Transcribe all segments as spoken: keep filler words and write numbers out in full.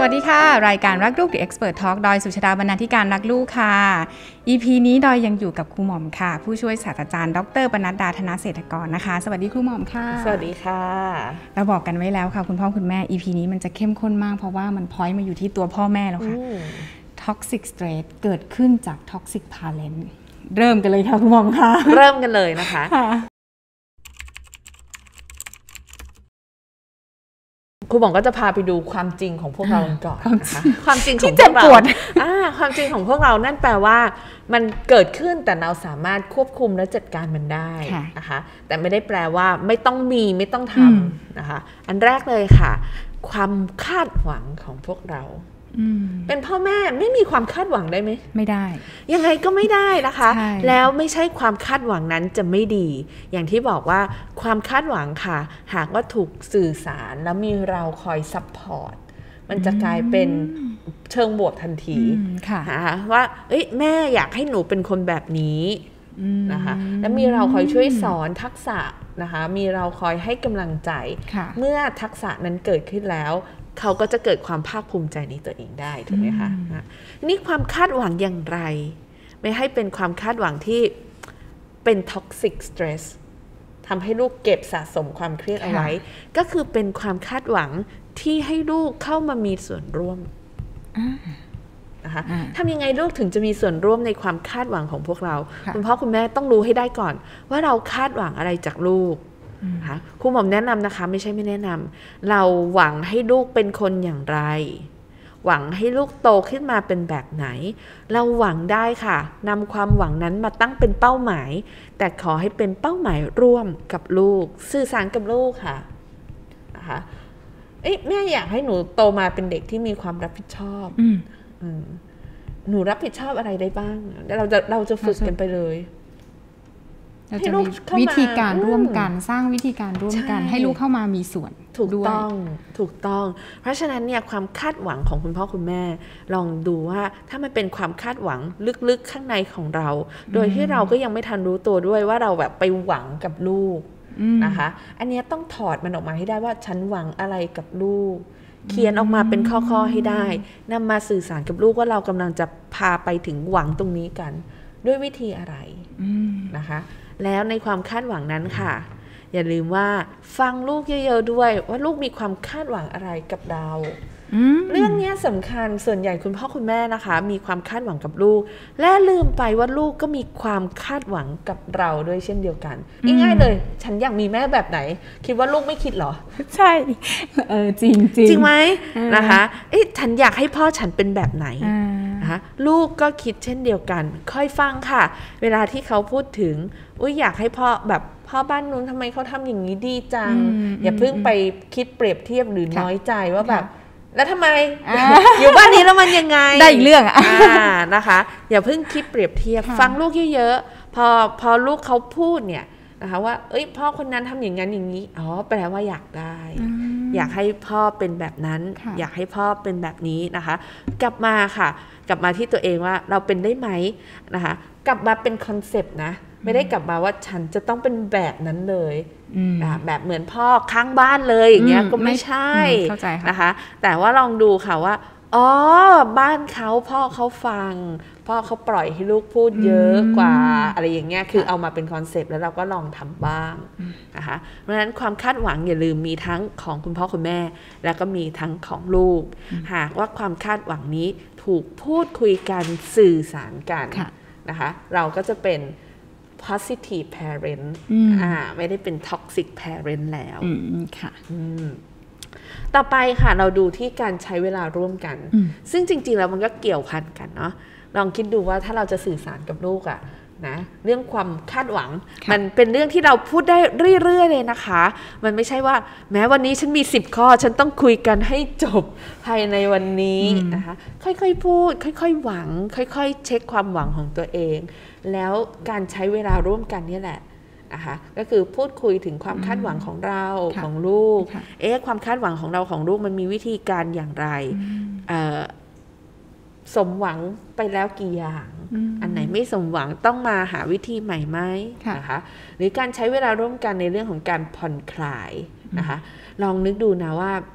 สดีค่ะรายการรักลูก The Expert Talk ดอยสุชาดาบรรณาธิการรักลูกค่ะ อี พี นี้ดอยยังอยู่กับครูหม่อมค่ะผู้ช่วยศาสตราจารย์ดร.ปนัดดาธนเศรษฐกรนะคะสวัสดีครูหม่อมค่ะสวัสดีค่ะเราบอกกันไว้แล้วค่ะคุณพ่อคุณแม่ อี พี นี้มันจะเข้มข้นมากเพราะว่ามันพอยต์มาอยู่ที่ตัวพ่อแม่แล้วค่ะ Toxic Stress เกิดขึ้นจาก Toxic Parent เริ่มกันเลยค่ะคุณหม่อมค่ะเริ่มกันเลยนะคะครูหม่อมก็จะพาไปดูความจริงของพวกเราก่อนนะคะความจริงของพวกเราอ่าความจริงของพวกเรานั่นแปลว่ามันเกิดขึ้นแต่เราสามารถควบคุมและจัดการมันได้นะคะแต่ไม่ได้แปลว่าไม่ต้องมีไม่ต้องทำนะคะอันแรกเลยค่ะความคาดหวังของพวกเราเป็นพ่อแม่ไม่มีความคาดหวังได้ไหมไม่ได้ยังไงก็ไม่ได้นะคะแล้วไม่ใช่ความคาดหวังนั้นจะไม่ดีอย่างที่บอกว่าความคาดหวังค่ะหากว่าถูกสื่อสารแล้วมีเราคอยซัพพอร์ตมันจะกลายเป็นเชิงบวกทันทีนะคะว่าเอ้ยแม่อยากให้หนูเป็นคนแบบนี้นะคะแล้วมีเราคอยช่วยสอนทักษะนะคะมีเราคอยให้กำลังใจเมื่อทักษะนั้นเกิดขึ้นแล้วเขาก็จะเกิดความภาคภูมิใจในตัวเองได้ถูกไหมคะนี่ความคาดหวังอย่างไรไม่ให้เป็นความคาดหวังที่เป็น toxic stress ทำให้ลูกเก็บสะสมความเครียดเอาไว้ก็คือเป็นความคาดหวังที่ให้ลูกเข้ามามีส่วนร่วมนะคะทำยังไงลูกถึงจะมีส่วนร่วมในความคาดหวังของพวกเราคุณพ่อคุณแม่ต้องรู้ให้ได้ก่อนว่าเราคาดหวังอะไรจากลูกครูหม่อมแนะนำนะคะไม่ใช่ไม่แนะนำเราหวังให้ลูกเป็นคนอย่างไรหวังให้ลูกโตขึ้นมาเป็นแบบไหนเราหวังได้ค่ะนำความหวังนั้นมาตั้งเป็นเป้าหมายแต่ขอให้เป็นเป้าหมายร่วมกับลูกสื่อสารกับลูกค่ะนะคะเอ๊ะแม่อยากให้หนูโตมาเป็นเด็กที่มีความรับผิดชอบหนูรับผิดชอบอะไรได้บ้างเราจะเราจะฝึกกันไปเลยเราจะมีวิธีการร่วมกันสร้างวิธีการร่วมกันให้ลูกเข้ามามีส่วนถูกต้องถูกต้องเพราะฉะนั้นเนี่ยความคาดหวังของคุณพ่อคุณแม่ลองดูว่าถ้ามันเป็นความคาดหวังลึกๆข้างในของเราโดยที่เราก็ยังไม่ทันรู้ตัวด้วยว่าเราแบบไปหวังกับลูกนะคะอันนี้ต้องถอดมันออกมาให้ได้ว่าฉันหวังอะไรกับลูกเขียนออกมาเป็นข้อๆให้ได้นำมาสื่อสารกับลูกว่าเรากำลังจะพาไปถึงหวังตรงนี้กันด้วยวิธีอะไรนะคะแล้วในความคาดหวังนั้นค่ะอย่าลืมว่าฟังลูกเยอะๆด้วยว่าลูกมีความคาดหวังอะไรกับเราเรื่องนี้สำคัญส่วนใหญ่คุณพ่อคุณแม่นะคะมีความคาดหวังกับลูกและลืมไปว่าลูกก็มีความคาดหวังกับเราด้วยเช่นเดียวกันง่ายๆเลยฉันอยากมีแม่แบบไหนคิดว่าลูกไม่คิดหรอใช่เออจริงจริงจริงไหมนะคะเอ๊ะฉันอยากให้พ่อฉันเป็นแบบไหนนะคะลูกก็คิดเช่นเดียวกันค่อยฟังค่ะเวลาที่เขาพูดถึงอุ๊ยอยากให้พ่อแบบพ่อบ้านนู้นทำไมเขาทำอย่างนี้ดีจังอย่าเพิ่งไปคิดเปรียบเทียบหรือน้อยใจว่าแบบแล้วทำไม อยู่บ้านนี้แล้วมันยังไงได้อีกเรื่องอ่ะนะคะอย่าเพิ่งคิดเปรียบเทียบฟังลูกเยอะๆพอพอลูกเขาพูดเนี่ยนะคะว่าเอ้ยพ่อคนนั้นทำอย่างนั้นอย่างนี้อ๋อแปลว่าอยากได้อยากให้พ่อเป็นแบบนั้นอยากให้พ่อเป็นแบบนี้นะคะกลับมาค่ะกลับมาที่ตัวเองว่าเราเป็นได้ไหมนะคะกลับมาเป็นคอนเซปต์นะไม่ได้กลับมาว่าฉันจะต้องเป็นแบบนั้นเลยแบบเหมือนพ่อข้างบ้านเลยอย่างเงี้ยก็ไม่ใช่นะคะแต่ว่าลองดูค่ะว่าอ๋อบ้านเขาพ่อเขาฟังพ่อเขาปล่อยให้ลูกพูดเยอะกว่าอะไรอย่างเงี้ยคือเอามาเป็นคอนเซปต์แล้วเราก็ลองทำบ้างนะคะเพราะฉะนั้นความคาดหวังอย่าลืมมีทั้งของคุณพ่อคุณแม่แล้วก็มีทั้งของลูกหากว่าความคาดหวังนี้ถูกพูดคุยกันสื่อสารกันนะคะเราก็จะเป็นpositive parent อ่าไม่ได้เป็น toxic parent แล้วค่ะต่อไปค่ะเราดูที่การใช้เวลาร่วมกันซึ่งจริงๆแล้วมันก็เกี่ยวพันกันเนาะลองคิดดูว่าถ้าเราจะสื่อสารกับลูกอะนะเรื่องความคาดหวังมันเป็นเรื่องที่เราพูดได้เรื่อยๆเลยนะคะมันไม่ใช่ว่าแม้วันนี้ฉันมีสิบข้อฉันต้องคุยกันให้จบภายในวันนี้นะคะค่อยๆพูดค่อยๆหวังค่อยๆเช็คความหวังของตัวเองแล้วการใช้เวลาร่วมกันนี่แหละนะคะก็คือพูดคุยถึงความคาดหวังของเราของลูกเอ๊ะความคาดหวังของเราของลูกมันมีวิธีการอย่างไรสมหวังไปแล้วกี่อย่างอันไหนไม่สมหวังต้องมาหาวิธีใหม่ไหมนะคะหรือการใช้เวลาร่วมกันในเรื่องของการผ่อนคลายนะคะลองนึกดูนะว่า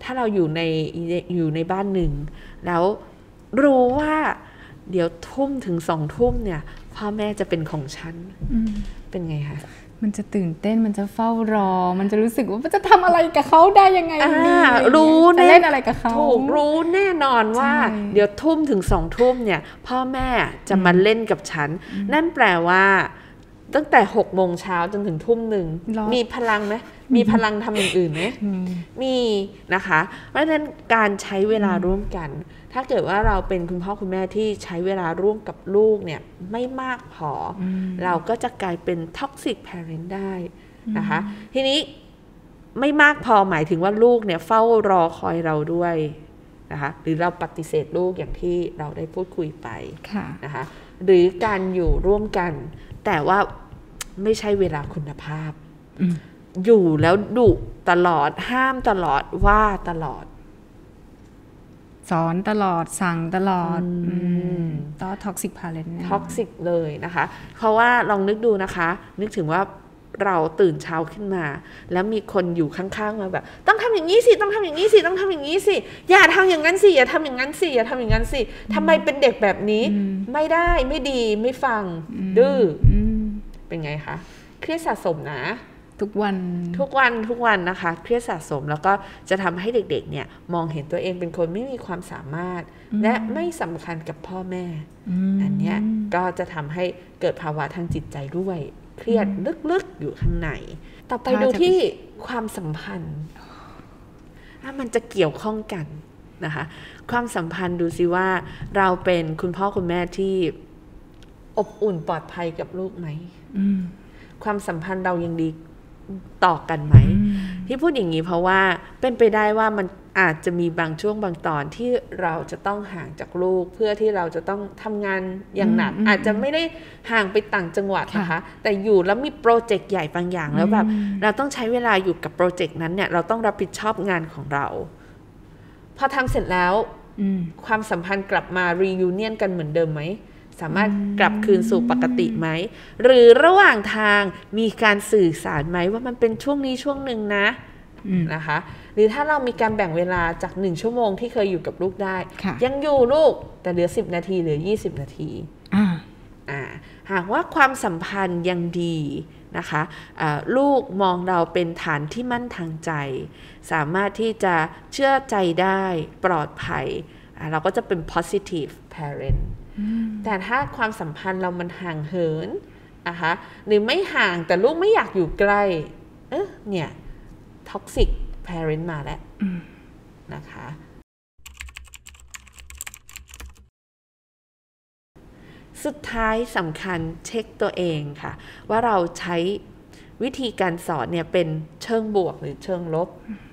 ถ้าเราอยู่ในอยู่ในบ้านหนึ่งแล้วรู้ว่าเดี๋ยวทุ่มถึงสองทุ่มเนี่ยพ่อแม่จะเป็นของฉันเป็นไงคะมันจะตื่นเต้นมันจะเฝ้ารอมันจะรู้สึกว่ามันจะทำอะไรกับเขาได้ยังไงดีรู้จะเล่นอะไรกับเขาถูกรู้แน่นอนว่าเดี๋ยวทุ่มถึงสองทุ่มเนี่ยพ่อแม่จะมาเล่นกับฉันนั่นแปลว่าตั้งแต่หกโมงเช้าจนถึงทุ่มหนึ่งมีพลังไหมมีพลังทำอย่างอื่นไหมมีนะคะเพราะฉะนั้นการใช้เวลาร่วมกันถ้าเกิดว่าเราเป็นคุณพ่อคุณแม่ที่ใช้เวลาร่วมกับลูกเนี่ยไม่มากพอเราก็จะกลายเป็น toxic parent ได้นะคะทีนี้ไม่มากพอหมายถึงว่าลูกเนี่ยเฝ้ารอคอยเราด้วยนะคะหรือเราปฏิเสธลูกอย่างที่เราได้พูดคุยไปนะคะหรือการอยู่ร่วมกันแต่ว่าไม่ใช่เวลาคุณภาพอยู่แล้วดุตลอดห้ามตลอดว่าตลอดสอนตลอดสั่งตลอดต่อ toxic parent ท็อกซิกเลยนะคะเพราะว่าลองนึกดูนะคะนึกถึงว่าเราตื่นเช้าขึ้นมาแล้วมีคนอยู่ข้างๆมาแบบต้องทำอย่างนี้สิต้องทำอย่างนี้สิต้องทำอย่างนี้สิอย่าทำอย่างนั้นสิอย่าทำอย่างนั้นสิอย่าทำอย่างนั้นสิทำไมเป็นเด็กแบบนี้ไม่ได้ไม่ดีไม่ฟังดื้อเป็นไงคะเครียดสะสมนะทุกวันทุกวันทุกวันนะคะเครียดสะสมแล้วก็จะทำให้เด็กๆเนี่ยมองเห็นตัวเองเป็นคนไม่มีความสามารถและไม่สำคัญกับพ่อแม่อันนี้ก็จะทำให้เกิดภาวะทางจิตใจด้วยเครียดลึกๆอยู่ข้างในต่อไปดูที่ความสัมพันธ์ถ้ามันจะเกี่ยวข้องกันนะคะความสัมพันธ์ดูสิว่าเราเป็นคุณพ่อคุณแม่ที่อบอุ่นปลอดภัยกับลูกไหมความสัมพันธ์เรายังดีต่อกันไหมที่พูดอย่างนี้เพราะว่าเป็นไปได้ว่ามันอาจจะมีบางช่วงบางตอนที่เราจะต้องห่างจากลูกเพื่อที่เราจะต้องทำงานอย่างหนักอาจจะไม่ได้ห่างไปต่างจังหวัดนะคะแต่อยู่แล้วมีโปรเจกต์ใหญ่บางอย่างแล้วแบบเราต้องใช้เวลาอยู่กับโปรเจกต์นั้นเนี่ยเราต้องรับผิดชอบงานของเราพอทำเสร็จแล้วความสัมพันธ์กลับมารียูเนียนกันเหมือนเดิมไหมสามารถกลับคืนสู่ปกติไหมหรือระหว่างทางมีการสื่อสารไหมว่ามันเป็นช่วงนี้ช่วงหนึ่งนะนะคะหรือถ้าเรามีการแบ่งเวลาจากหนึ่งชั่วโมงที่เคยอยู่กับลูกได้ยังอยู่ลูกแต่เหลือสิบนาทีเหลือยี่สิบนาทีหากว่าความสัมพันธ์ยังดีนะคะลูกมองเราเป็นฐานที่มั่นทางใจสามารถที่จะเชื่อใจได้ปลอดภัยเราก็จะเป็น positive parentแต่ถ้าความสัมพันธ์เรามันห่างเหินนะคะหรือไม่ห่างแต่ลูกไม่อยากอยู่ใกล้เอ๊ะเนี่ย toxic parent มาแล้วนะคะสุดท้ายสำคัญเช็คตัวเองค่ะว่าเราใช้วิธีการสอนเนี่ยเป็นเชิงบวกหรือเชิงลบ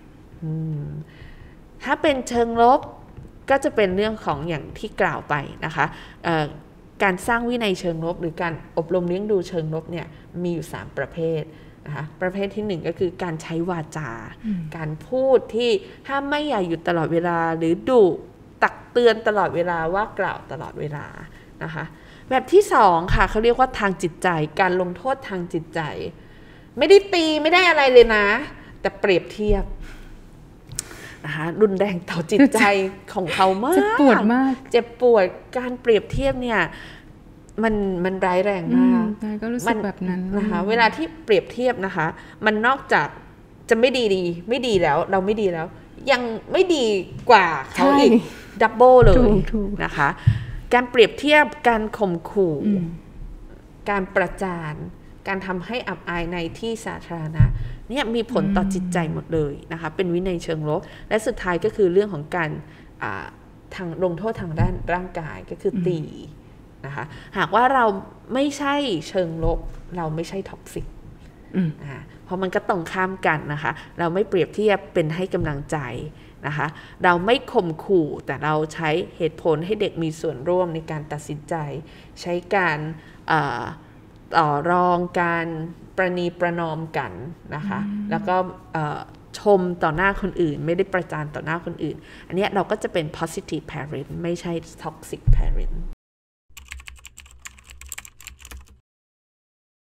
ถ้าเป็นเชิงลบก็จะเป็นเรื่องของอย่างที่กล่าวไปนะคะการสร้างวินัยเชิงลบหรือการอบรมเลี้ยงดูเชิงลบเนี่ยมีอยู่สามประเภทนะคะประเภทที่หนึ่งก็คือการใช้วาจาการพูดที่ห้ามไม่อย่าหยุดตลอดเวลาหรือดุตักเตือนตลอดเวลาว่ากล่าวตลอดเวลานะคะแบบที่สองค่ะเขาเรียกว่าทางจิตใจการลงโทษทางจิตใจไม่ได้ตีไม่ได้อะไรเลยนะแต่เปรียบเทียบนะคะรุนแรงต่อจิตใจของเขามากเจ็บปวดมากเจ็บปวดการเปรียบเทียบเนี่ยมันมันร้ายแรงมากก็รู้สึกแบบนั้นนะคะเวลาที่เปรียบเทียบนะคะมันนอกจากจะไม่ดีดีไม่ดีแล้วเราไม่ดีแล้วยังไม่ดีกว่าเขาอีกดับเบิลเลยนะคะการเปรียบเทียบการข่มขู่การประจานการทำให้อับอายในที่สาธารณะเนี่ยมีผลต่อจิตใจหมดเลยนะคะเป็นวินัยเชิงลบและสุดท้ายก็คือเรื่องของการทางลงโทษทางด้านร่างกายก็คือตีนะคะหากว่าเราไม่ใช่เชิงลบเราไม่ใช่ท็อกซิกเพราะมันก็ตรงข้ามกันนะคะเราไม่เปรียบเทียบเป็นให้กำลังใจนะคะเราไม่ข่มขู่แต่เราใช้เหตุผลให้เด็กมีส่วนร่วมในการตัดสินใจใช้การต่อรองการประนีประนอมกันนะคะแล้วก็ชมต่อหน้าคนอื่นไม่ได้ประจานต่อหน้าคนอื่นอันนี้เราก็จะเป็น positive parent ไม่ใช่ toxic parent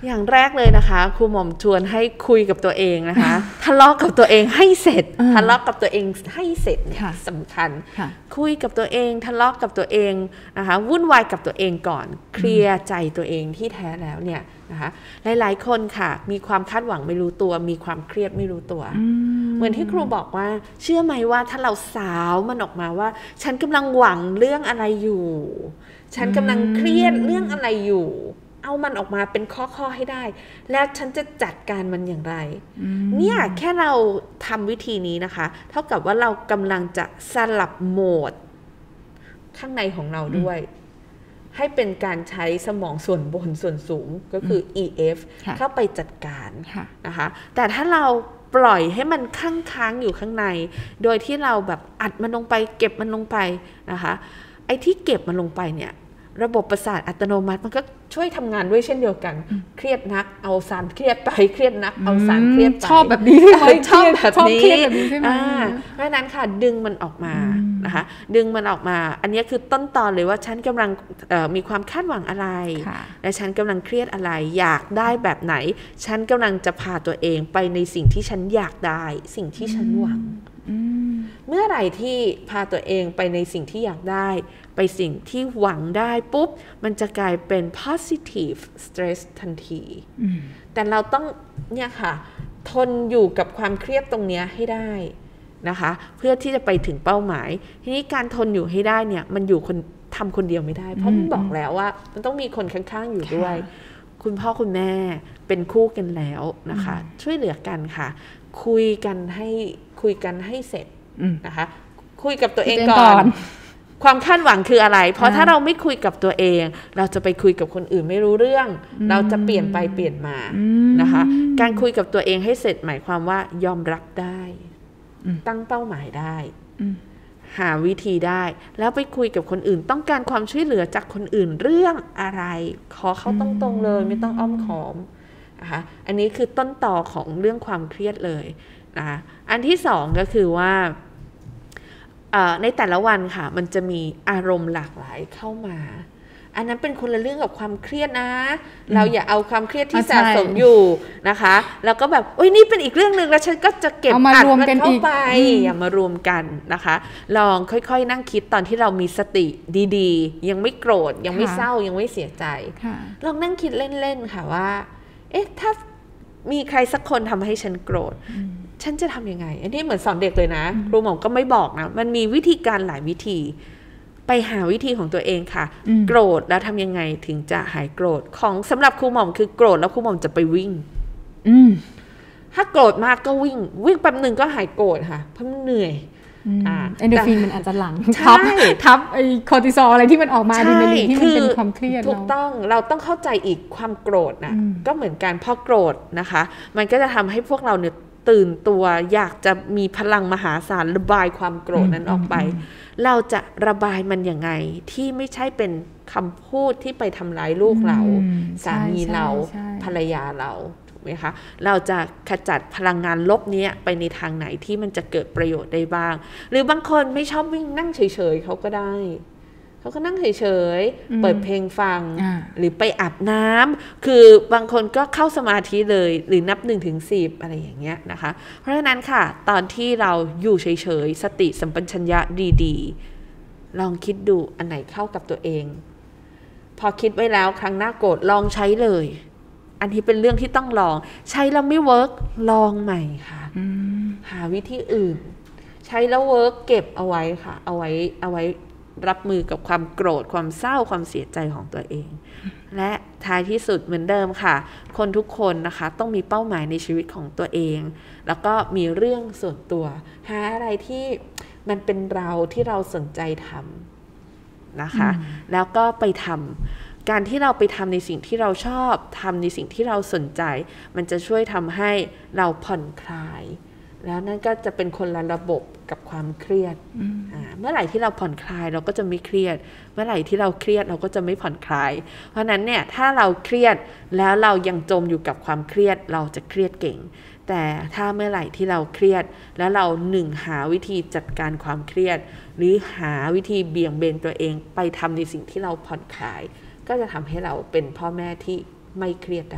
อย่างแรกเลยนะคะครูหม่อมชวนให้คุยกับตัวเองนะคะ ทะเลาะกับตัวเองให้เสร็จทะเลาะกับตัวเองให้เสร็จเนี่ยสำคัญคุยกับตัวเองทะเลาะกับตัวเองนะคะวุ่นวายกับตัวเองก่อนเคลียร์ใจตัวเองที่แท้แล้วเนี่ยนะคะหลายๆคนค่ะมีความคาดหวังไม่รู้ตัวมีความเครียดไม่รู้ตัวเหมือนที่ครูบอกว่าเชื่อไหมว่าถ้าเราสาวมันออกมาว่าฉันกำลังหวังเรื่องอะไรอยู่ฉันกำลังเครียดเรื่องอะไรอยู่เอามันออกมาเป็นข้อๆให้ได้แล้วฉันจะจัดการมันอย่างไรเนี่ยแค่เราทำวิธีนี้นะคะเท่ากับว่าเรากำลังจะสลับโหมดข้างในของเราด้วยให้เป็นการใช้สมองส่วนบนส่วนสูงก็คือ อี เอฟ เข้าไปจัดการนะคะแต่ถ้าเราปล่อยให้มันค้างค้างอยู่ข้างในโดยที่เราแบบอัดมันลงไปเก็บมันลงไปนะคะไอ้ที่เก็บมันลงไปเนี่ยระบบประสาทอัตโนมัติมันก็ช่วยทำงานด้วยเช่นเดียวกันเครียดนักเอาสารเครียดไปเครียดนักเอาสารเครียดไปชอบแบบนี้ใช่ไหมชอบแบบนี้ใช่ไหมเพราะนั้นค่ะดึงมันออกมานะคะดึงมันออกมาอันนี้คือต้นตอนเลยว่าฉันกำลังมีความคาดหวังอะไรและฉันกำลังเครียดอะไรอยากได้แบบไหนฉันกำลังจะพาตัวเองไปในสิ่งที่ฉันอยากได้สิ่งที่ฉันหวังเมื่อไหร่ที่พาตัวเองไปในสิ่งที่อยากได้ไปสิ่งที่หวังได้ปุ๊บมันจะกลายเป็น positive stress ทันทีแต่เราต้องเนี่ยค่ะทนอยู่กับความเครียดตรงนี้ให้ได้นะคะเพื่อที่จะไปถึงเป้าหมายทีนี้การทนอยู่ให้ได้เนี่ยมันอยู่คนทำคนเดียวไม่ได้เพราะมันบอกแล้วว่ามันต้องมีคนข้างๆอยู่ด้วยคุณพ่อคุณแม่เป็นคู่กันแล้วนะคะช่วยเหลือกันค่ะคุยกันให้คุยกันให้เสร็จนะคะคุยกับตัวเองก่อนความคาดหวังคืออะไรเพราะถ้าเราไม่คุยกับตัวเองเราจะไปคุยกับคนอื่นไม่รู้เรื่องเราจะเปลี่ยนไปเปลี่ยนมานะคะการคุยกับตัวเองให้เสร็จหมายความว่ายอมรับได้ตั้งเป้าหมายได้หาวิธีได้แล้วไปคุยกับคนอื่นต้องการความช่วยเหลือจากคนอื่นเรื่องอะไรขอเขาตรงๆเลยไม่ต้องอ้อมค้อมนะคะอันนี้คือต้นต่อของเรื่องความเครียดเลยนะคะอันที่สองก็คือว่าในแต่ละวันค่ะมันจะมีอารมณ์หลากหลายเข้ามาอันนั้นเป็นคนละเรื่องกับความเครียดนะเราอย่าเอาความเครียดที่สะสมอยู่นะคะแล้วก็แบบโอ้ยนี่เป็นอีกเรื่องนึงแล้วฉันก็จะเก็บอัดมันเข้าไปอย่ามารวมกันนะคะลองค่อยๆนั่งคิดตอนที่เรามีสติดีๆยังไม่โกรธยังไม่เศร้ายังไม่เสียใจลองนั่งคิดเล่นๆค่ะว่าเอ๊ะถ้ามีใครสักคนทำให้ฉันโกรธฉันจะทำยังไงอันนี้เหมือนสอนเด็กเลยนะครูหม่อมก็ไม่บอกนะมันมีวิธีการหลายวิธีไปหาวิธีของตัวเองค่ะโกรธแล้วทำยังไงถึงจะหายโกรธของสำหรับครูหม่อมคือโกรธแล้วครูหม่อมจะไปวิ่งถ้าโกรธมากก็วิ่งวิ่งแป๊บหนึ่งก็หายโกรธค่ะเพราะมันเหนื่อยเอนโดรฟินมันอาจจะหลั่งทับทับไอคอร์ติซอลอะไรที่มันออกมาอะดรีนาลีนที่มันเป็นความเครียดถูกต้องเราต้องเข้าใจอีกความโกรธนะก็เหมือนกันพอโกรธนะคะมันก็จะทำให้พวกเราเนี่ยตื่นตัวอยากจะมีพลังมหาศาลระบายความโกรธนั้นออกไปเราจะระบายมันยังไงที่ไม่ใช่เป็นคำพูดที่ไปทำร้ายลูกเราสามีเราภรรยาเราถูกไหมคะเราจะขจัดพลังงานลบนี้ไปในทางไหนที่มันจะเกิดประโยชน์ได้บ้างหรือบางคนไม่ชอบวิ่งนั่งเฉยๆเขาก็ได้เขาก็นั่งเฉยๆเปิดเพลงฟังหรือไปอาบน้ำคือบางคนก็เข้าสมาธิเลยหรือนับหนึ่งถึงสิบอะไรอย่างเงี้ยนะคะเพราะฉะนั้นค่ะตอนที่เราอยู่เฉยๆสติสัมปชัญญะดีๆลองคิดดูอันไหนเข้ากับตัวเองพอคิดไว้แล้วครั้งหน้าโกรธลองใช้เลยอันนี้เป็นเรื่องที่ต้องลองใช้แล้วไม่เวิร์กลองใหม่ค่ะหาวิธีอื่นใช้แล้วเวิร์กเก็บเอาไว้ค่ะเอาไว้เอาไว้รับมือกับความโกรธความเศร้าความเสียใจของตัวเองและท้ายที่สุดเหมือนเดิมค่ะคนทุกคนนะคะต้องมีเป้าหมายในชีวิตของตัวเองแล้วก็มีเรื่องส่วนตัวหาอะไรที่มันเป็นเราที่เราสนใจทำนะคะแล้วก็ไปทำการที่เราไปทำในสิ่งที่เราชอบทำในสิ่งที่เราสนใจมันจะช่วยทำให้เราผ่อนคลายแล้วนั่นก็จะเป็นคนละระบบกับความเครียดเมื่อไหร่ที่เราผ่อนคลายเราก็จะไม่เครียดเมื่อไหร่ที่เราเครียดเราก็จะไม่ผ่อนคลายเพราะนั้นเนี่ยถ้าเราเครียดแล้วเรายังจมอยู่กับความเครียดเราจะเครียดเก่งแต่ถ้าเมื่อไหร่ที่เราเครียดแล้วเราหนึ่งหาวิธีจัดการความเครียดหรือหาวิธีเบี่ยงเบนตัวเองไปทำในสิ่งที่เราผ่อนคลายก็จะทำให้เราเป็นพ่อแม่ที่ไม่เครียดได้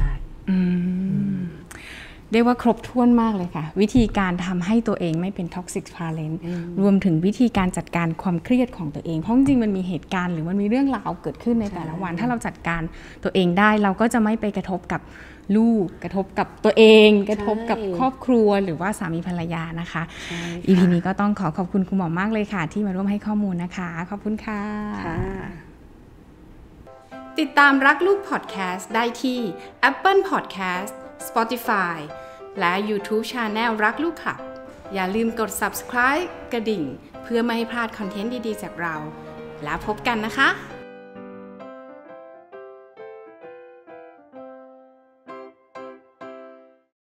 เรียกว่าครบถ้วนมากเลยค่ะวิธีการทำให้ตัวเองไม่เป็น toxic parent รวมถึงวิธีการจัดการความเครียดของตัวเองเพราะจริงๆมันมีเหตุการณ์หรือมันมีเรื่องราวเกิดขึ้นในแต่ละวันถ้าเราจัดการตัวเองได้เราก็จะไม่ไปกระทบกับลูกกระทบกับตัวเองกระทบกับครอบครัวหรือว่าสามีภรรยานะคะ อี พี นี้ก็ต้องขอขอบคุณคุณหมอมากเลยค่ะที่มาร่วมให้ข้อมูลนะคะขอบคุณค่ะติดตามรักลูกพอดแคสต์ได้ที่ Apple Podcast Spotify และ YouTube Channel รักลูกคลับอย่าลืมกด Subscribe กระดิ่งเพื่อไม่ให้พลาดคอนเทนต์ดีๆจากเราแล้วพบกันนะคะ